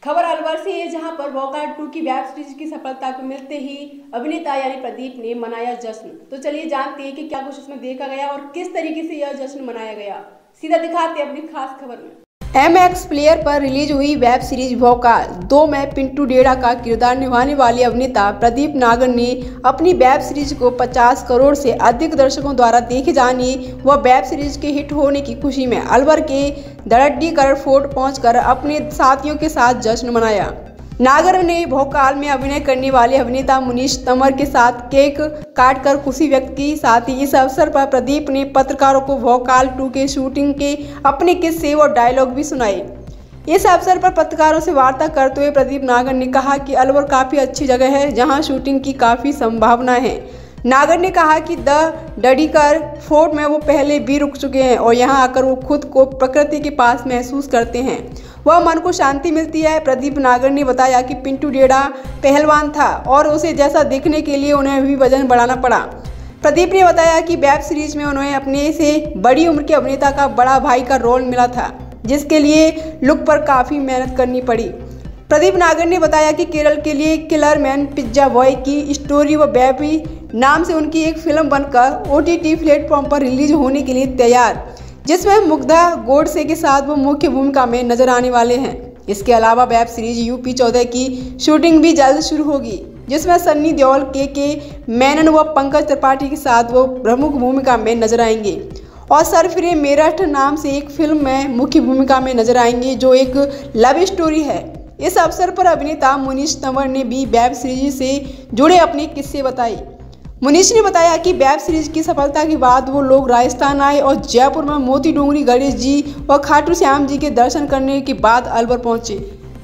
खबर अलवर से है, जहां पर भौकाल 2 की वेब सीरीज की सफलता को मिलते ही अभिनेता यानी प्रदीप ने मनाया जश्न। तो चलिए जानते हैं कि क्या कुछ उसमें देखा गया और किस तरीके से यह जश्न मनाया गया। सीधा दिखाते हैं अपनी खास खबर में। MX प्लेयर पर रिलीज हुई वेब सीरीज भौकाल 2 में पिंटू डेढ़ा का किरदार निभाने वाले अभिनेता प्रदीप नागर ने अपनी वेब सीरीज को 50 करोड़ से अधिक दर्शकों द्वारा देखे जाने व वेब सीरीज के हिट होने की खुशी में अलवर के दरड्डीकर फोर्ट पहुंचकर अपने साथियों के साथ जश्न मनाया। नागर ने भौकाल में अभिनय करने वाले अभिनेता मुनीश तंवर के साथ केक काटकर खुशी व्यक्त की। साथ ही इस अवसर पर प्रदीप ने पत्रकारों को भौकाल 2 के शूटिंग के अपने किस्से और डायलॉग भी सुनाए। इस अवसर पर पत्रकारों से वार्ता करते हुए प्रदीप नागर ने कहा कि अलवर काफ़ी अच्छी जगह है, जहां शूटिंग की काफ़ी संभावना है। नागर ने कहा कि दरड्डीकर फोर्ट में वो पहले भी रुक चुके हैं और यहां आकर वो खुद को प्रकृति के पास महसूस करते हैं, वह मन को शांति मिलती है। प्रदीप नागर ने बताया कि पिंटू डेढ़ा पहलवान था और उसे जैसा दिखने के लिए उन्हें भी वजन बढ़ाना पड़ा। प्रदीप ने बताया कि वेब सीरीज में उन्हें अपने से बड़ी उम्र के अभिनेता का बड़ा भाई का रोल मिला था, जिसके लिए लुक पर काफ़ी मेहनत करनी पड़ी। प्रदीप नागर ने बताया कि केरल के लिए किलर मैन पिज्जा बॉय की स्टोरी व बेबी नाम से उनकी एक फिल्म बनकर OTT प्लेटफॉर्म पर रिलीज होने के लिए तैयार, जिसमें मुग्धा गोडसे के साथ वो मुख्य भूमिका में नजर आने वाले हैं। इसके अलावा वेब सीरीज UP14 की शूटिंग भी जल्द शुरू होगी, जिसमें सन्नी देओल, के मेनन व पंकज त्रिपाठी के साथ वो प्रमुख भूमिका में नजर आएंगे और सरफिरे मेरठ नाम से एक फिल्म में मुख्य भूमिका में नजर आएंगे, जो एक लव स्टोरी है। इस अवसर पर अभिनेता मुनीश तंवर ने भी वेब सीरीज से जुड़े अपने किस्से बताए। मुनीश ने बताया कि वेब सीरीज की सफलता के बाद वो लोग राजस्थान आए और जयपुर में मोती डोंगरी गणेश जी और खाटू श्याम जी के दर्शन करने के बाद अलवर पहुंचे।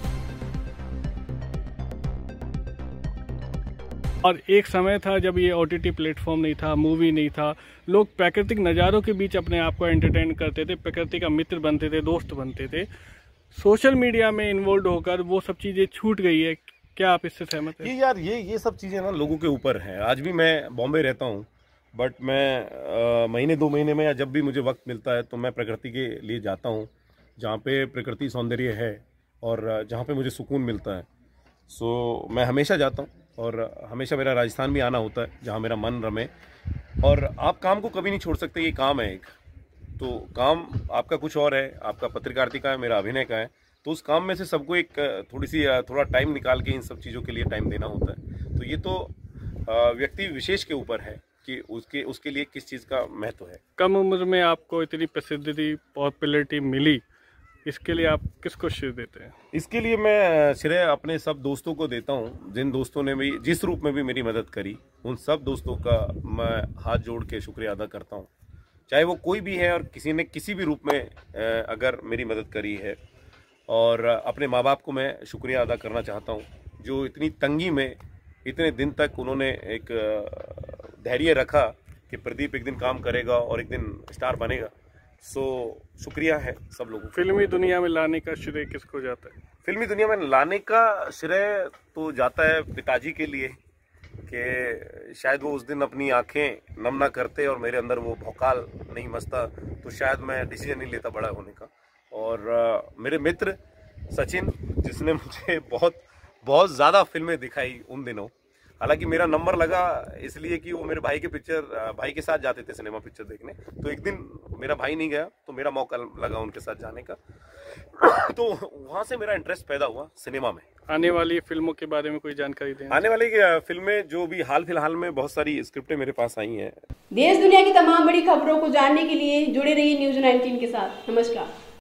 और एक समय था जब ये OTT प्लेटफॉर्म नहीं था, मूवी नहीं था, लोग प्राकृतिक नज़ारों के बीच अपने आप को एंटरटेन करते थे, प्रकृति का मित्र बनते थे, दोस्त बनते थे। सोशल मीडिया में इन्वॉल्व होकर वो सब चीज़ें छूट गई है। क्या आप इससे सहमत हैं? ये सब चीज़ें ना लोगों के ऊपर हैं। आज भी मैं बॉम्बे रहता हूँ, बट मैं महीने 2 महीने में या जब भी मुझे वक्त मिलता है तो मैं प्रकृति के लिए जाता हूँ, जहाँ पे प्रकृति सौंदर्य है और जहाँ पे मुझे सुकून मिलता है। सो मैं हमेशा जाता हूँ और हमेशा मेरा राजस्थान भी आना होता है, जहाँ मेरा मन रमे। और आप काम को कभी नहीं छोड़ सकते, ये काम है एक, तो काम आपका कुछ और है, आपका पत्रकारिता का है, मेरा अभिनय का है, तो उस काम में से सबको एक थोड़ा टाइम निकाल के इन सब चीज़ों के लिए टाइम देना होता है। तो ये तो व्यक्ति विशेष के ऊपर है कि उसके लिए किस चीज़ का महत्व है। कम उम्र में आपको इतनी प्रसिद्धि, पॉपुलैरिटी मिली, इसके लिए आप किसको श्रेय देते हैं? इसके लिए मैं श्रेय अपने सब दोस्तों को देता हूँ, जिन दोस्तों ने भी जिस रूप में भी मेरी मदद करी, उन सब दोस्तों का मैं हाथ जोड़ के शुक्रिया अदा करता हूँ, चाहे वो कोई भी है और किसी ने किसी भी रूप में अगर मेरी मदद करी है। और अपने माँ बाप को मैं शुक्रिया अदा करना चाहता हूँ, जो इतनी तंगी में इतने दिन तक उन्होंने एक धैर्य रखा कि प्रदीप एक दिन काम करेगा और एक दिन स्टार बनेगा। सो शुक्रिया है सब लोगों को। फिल्मी दुनिया में लाने का श्रेय किसको जाता है? फिल्मी दुनिया में लाने का श्रेय तो जाता है पिताजी के लिए, कि शायद वो उस दिन अपनी आंखें नम ना करते और मेरे अंदर वो भौकाल नहीं मचता, तो शायद मैं डिसीजन नहीं लेता बड़ा होने का। और मेरे मित्र सचिन, जिसने मुझे बहुत ज़्यादा फिल्में दिखाई उन दिनों, हालांकि मेरा नंबर लगा इसलिए कि वो मेरे भाई के साथ जाते थे सिनेमा पिक्चर देखने, तो एक दिन मेरा भाई नहीं गया तो मेरा मौका लगा उनके साथ जाने का। तो वहाँ से मेरा इंटरेस्ट पैदा हुआ सिनेमा में। आने वाली फिल्मों के बारे में कोई जानकारी दें? आने वाली फिल्में जो भी हाल फिलहाल में बहुत सारी स्क्रिप्टें मेरे पास आई हैं। देश दुनिया की तमाम बड़ी खबरों को जानने के लिए जुड़े रहिए न्यूज़ 19 के साथ। नमस्कार।